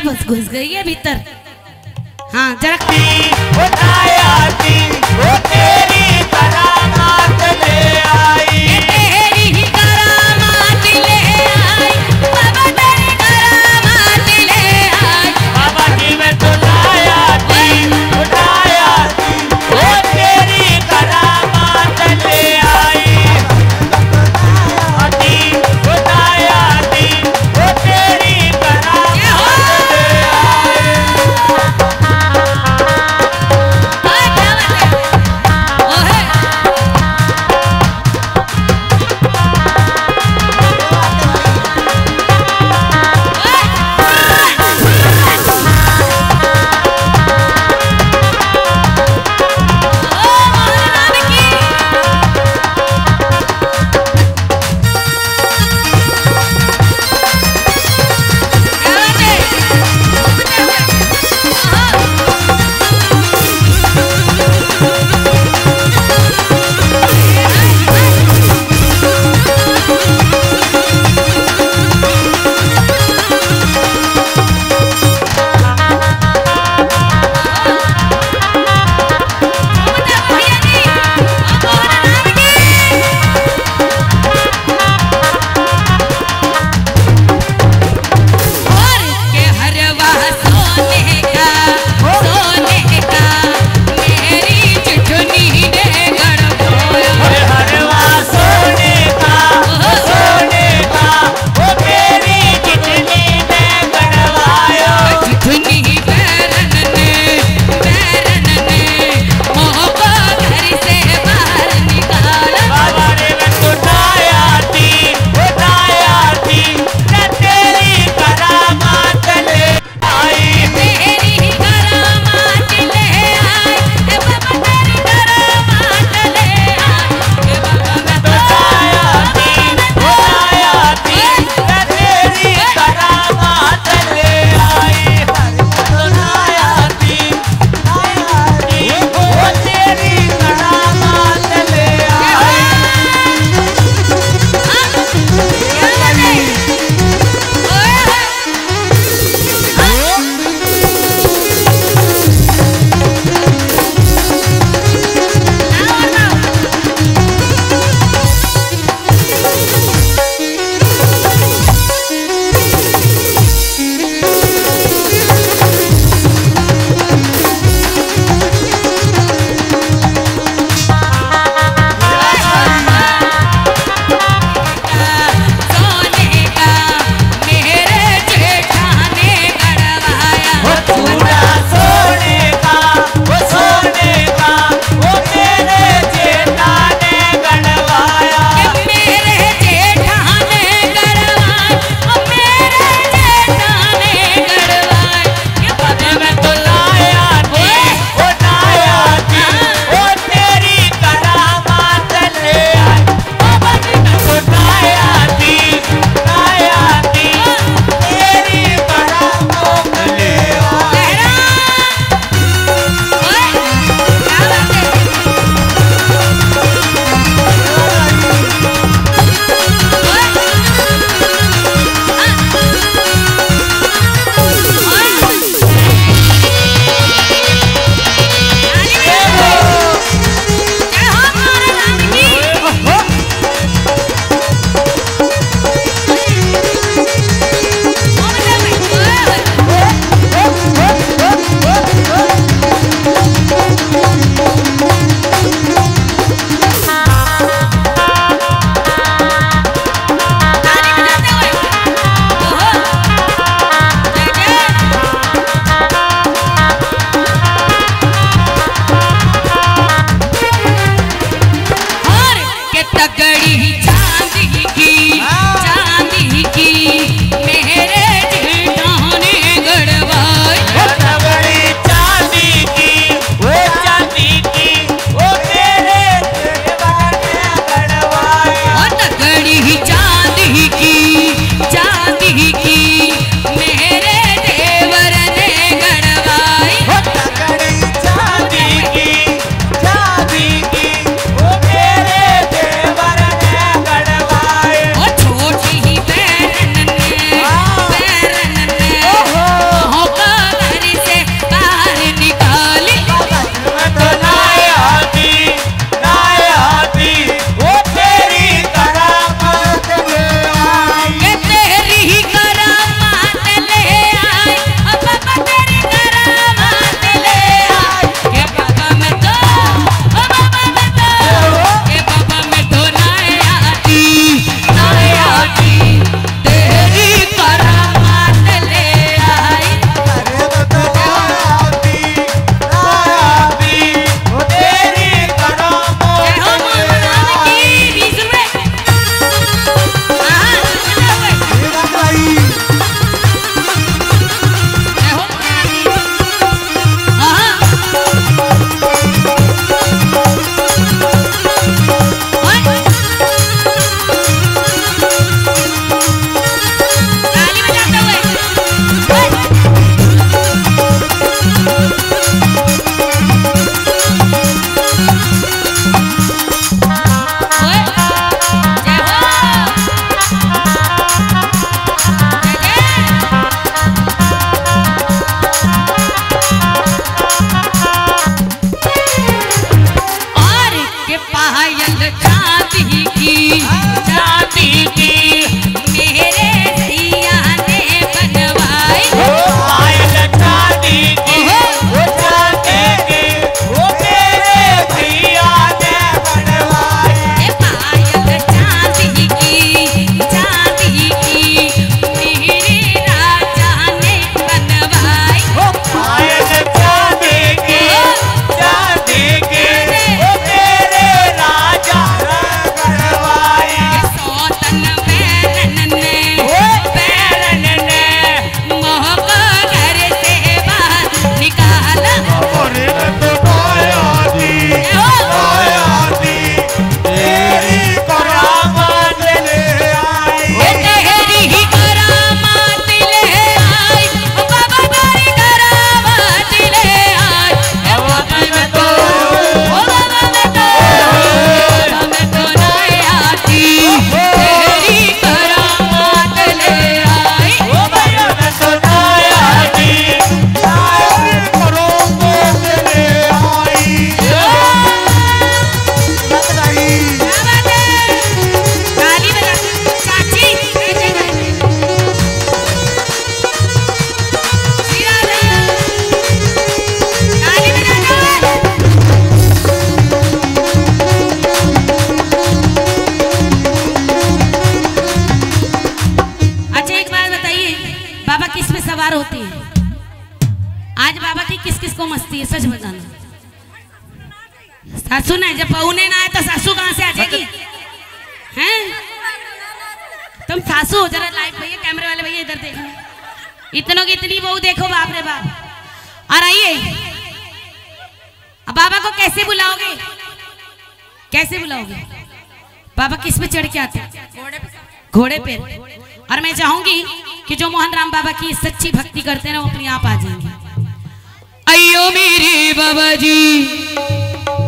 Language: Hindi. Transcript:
बस घुस गई है भीतर। हाँ जरा वो तेरी करामात ले आई, तेरी ही करामात ले आई बाबा, तेरी करामात ले आई बाबा जी मैं तो लाया थी, उठाया थी, वो तेरी करामात ले आई, उठाया थी, वो तेरी करामात ले आई। ओए क्या बात है? ओहे बाबा किस पे सवार होते हैं? आज बाबा की किस किस को मस्ती है, सच बताना। सासू नहीं, जब पहुने ना आए तो सासू कहाँ से आ जाएगी? हैं? तुम सासू हो, जरा लाइव भैया, कैमरे वाले भैया इधर देखो, इतनों की इतनी बहू देखो, बाप रे बाप। और आइए, अब बाबा को कैसे बुलाओगे? कैसे बुलाओगे? बाबा किस पे चढ़ के आते हैं? घोड़े पे। और मैं चाहूंगी कि जो मोहन राम बाबा की सच्ची भक्ति करते हैं ना, वो अपने आप आ जाएंगे। अयो मेरे बाबा जी